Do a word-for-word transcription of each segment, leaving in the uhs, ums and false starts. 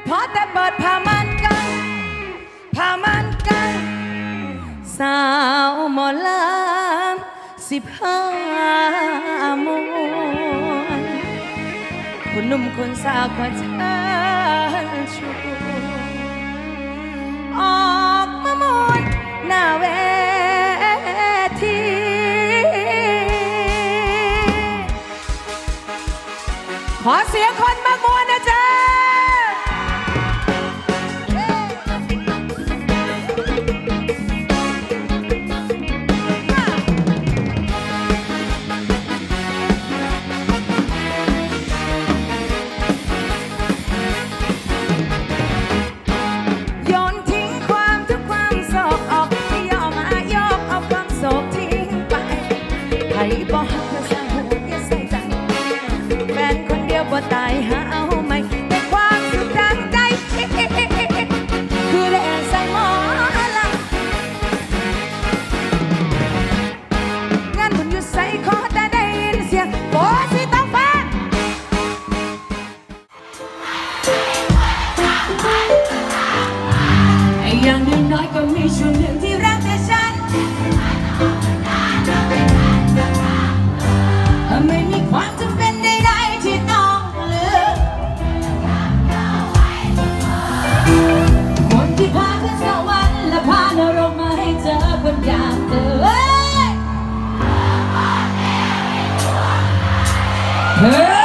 พอแต่เปิดผ้ามันกันผ้ามันกันสาวหมอลำสิบห้ามวนคนหนุ่มคนสาวคนเชิญชวนออกมามวนหน้าเวทีขอเสียงคนมามวนนะจ๊ะบ่ฮักก็สร้างหัวอย่าใส่ใจแฟนคนเดียวบ่ตายหาเอาใหม่แต่ความสุขทางใจคือได้ใส่หมอลำงานบุญอยู่ใส่ขอแต่ได้ยินเสียงโอ้สิต้องฟ้าไอ้อย่างน้อยๆก็มีช่วงหนึ่งที่รักแต่ฉันไม่มีความจำเป็นใดๆที่ต้องเลือกคนที่พาขึ้นสวรรค์และพานรกมาให้เจอคนอย่างเธอเฮ้ย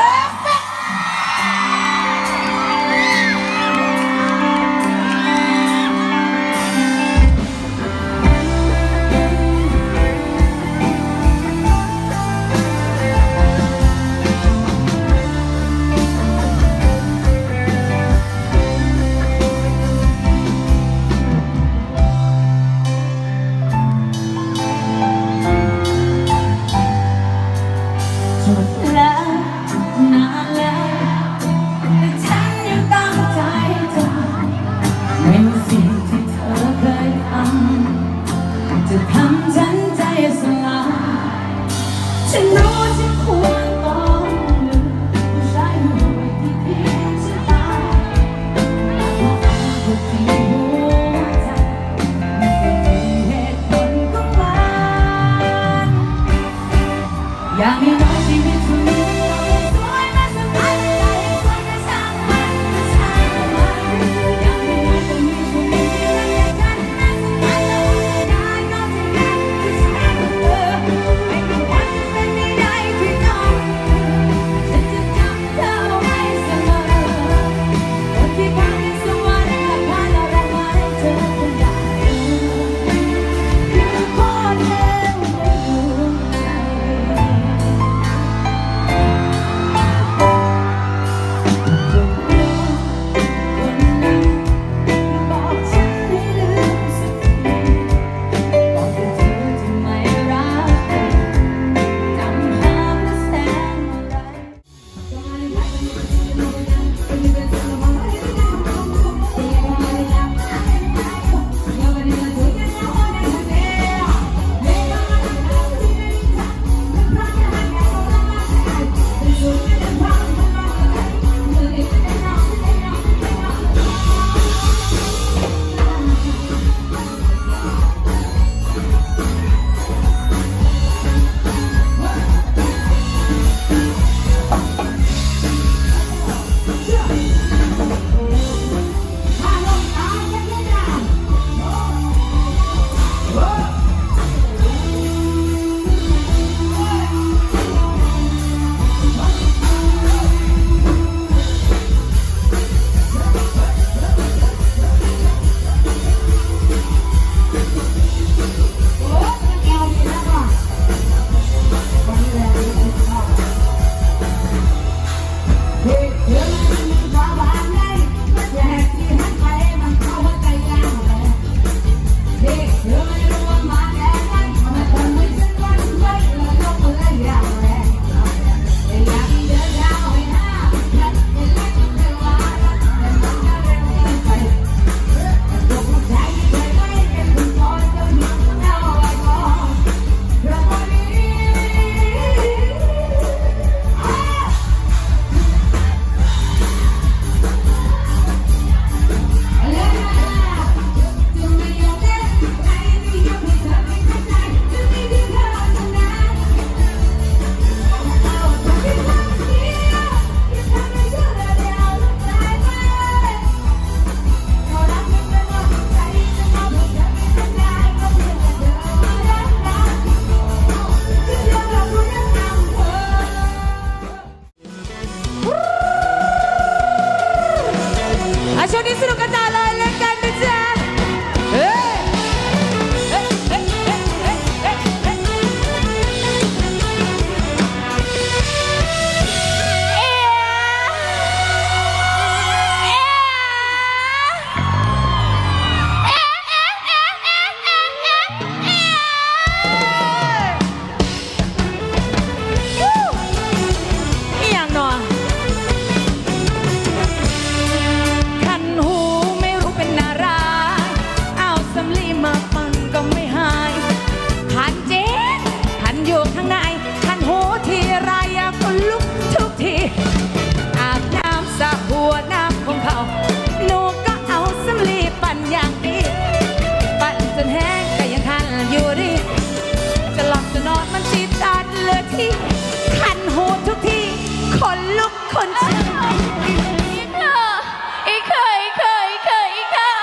คนชื่ออีกค่ะอีกค่ะอีกค่ะอีกค่ะอีกค่ะ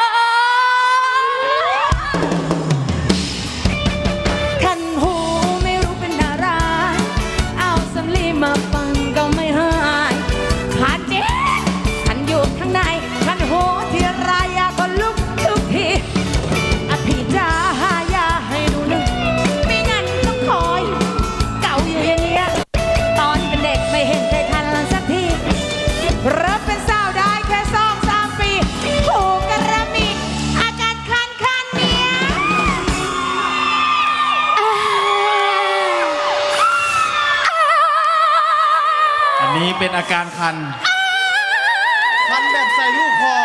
คันหูไม่รู้เป็นดาราเอาสำลีมาฟังก็ไม่หายขาดเจ๊คันอยู่ข้างในคันหูที่รายาก็ลุกทุกทีอภิจาหายาให้ดูหนึ่งไม่งั้นต้องคอยเก่าอยู่อย่างเงี้ยตอนเป็นเด็กไม่เห็นใครคันสักทีรับเป็นสาวได้แค่สองสามปีผูกกระมีอาการคันคันเนี้ยอันนี้เป็นอาการคันคันแบบใส่ลูกคอ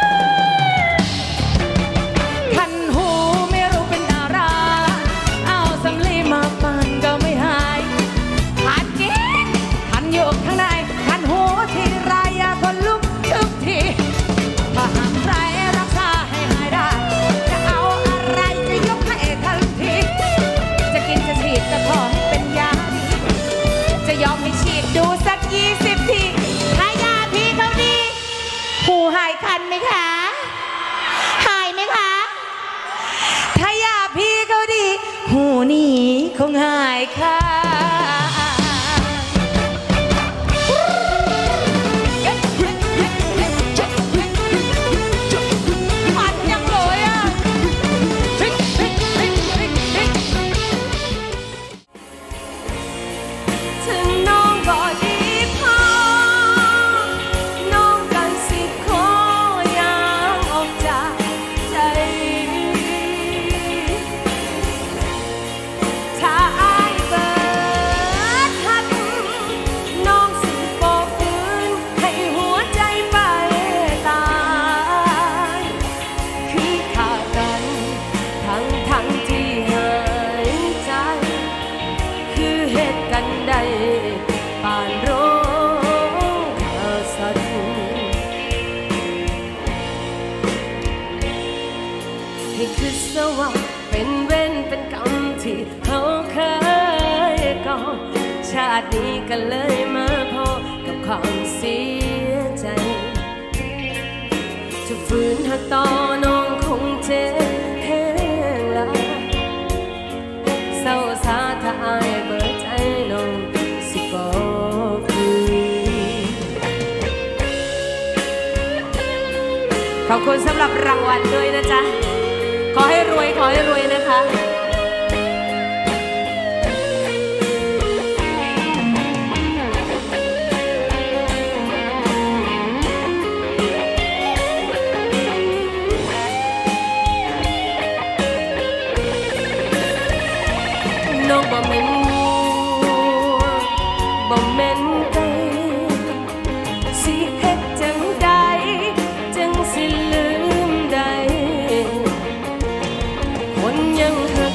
คันหูไม่รู้เป็นดาราเอาสำลีมาปั่นก็ไม่หายคันจริงคันอยู่ข้างในคันหูที่รายาคนลุกทุกทีถ้าหากใครรักษาให้หายได้จะเอาอะไรจะยกให้ทันทีจะกินจะฉีดจะขอให้เป็นยาดีจะยอมให้ฉีดดูสักยี่สิบทีถ้ายาพี่เขาดีหูหายคันไหมคะหายไหมคะถ้ายาพี่เขาดีหูนี่คงหายค่ะมันยังเลยอ่ะถึงน้องก็ดีพอน้องกันสิขอยางออกจากใจถ้าอายเบิดหักน้องสิบอกคืนให้หัวใจไปตายคือฆ่ากันทั้งทั้งที่หายใจคือเหตุกันใดปานโรคขาสัตว์ให้คือสวะเป็นเว้นเป็นกรรมที่เขาเคยก่อชาตินี้ก็เลยมาพอกับความเสียใจจะฝืนหักต่อน้องคงเจ็บแห้งหลายเศร้าสาถ้าอายเบิดใจน้องสิบอกคืนขอบคุณสำหรับรางวัลด้วยนะจ๊ะขอให้รวยขอให้รวยนะคะน้องบ่แม่นงัวบ่แม่นไก่สิเฮ็ดจังใดจังสิลืมได้คนยังหา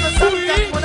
มาสั่งกันหมด